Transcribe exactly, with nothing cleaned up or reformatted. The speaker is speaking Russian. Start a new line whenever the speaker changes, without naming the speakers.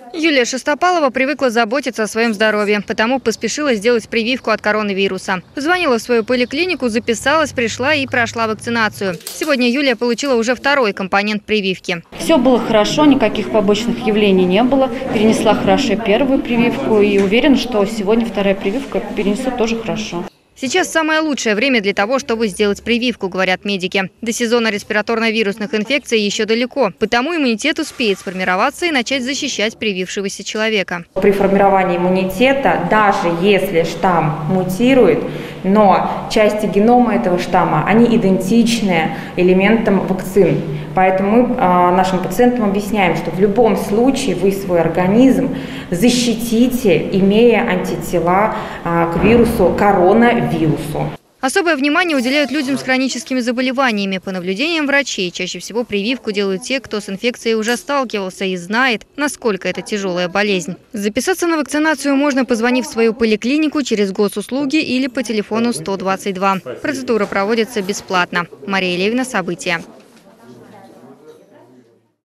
Юлия Шестопалова привыкла заботиться о своем здоровье, потому поспешила сделать прививку от коронавируса. Позвонила в свою поликлинику, записалась, пришла и прошла вакцинацию. Сегодня Юлия получила уже второй компонент прививки.
Все было хорошо, никаких побочных явлений не было. Перенесла хорошо первую прививку и уверена, что сегодня вторая прививка перенесу тоже хорошо.
Сейчас самое лучшее время для того, чтобы сделать прививку, говорят медики. До сезона респираторно-вирусных инфекций еще далеко, потому иммунитет успеет сформироваться и начать защищать привившегося человека.
При формировании иммунитета, даже если штамм мутирует, но части генома этого штамма, они идентичны элементам вакцин. Поэтому мы а, нашим пациентам объясняем, что в любом случае вы свой организм защитите, имея антитела а, к вирусу, коронавирусу.
Особое внимание уделяют людям с хроническими заболеваниями. По наблюдениям врачей, чаще всего прививку делают те, кто с инфекцией уже сталкивался и знает, насколько это тяжелая болезнь. Записаться на вакцинацию можно, позвонив в свою поликлинику через госуслуги или по телефону сто двадцать два. Процедура проводится бесплатно. Мария Левина, события.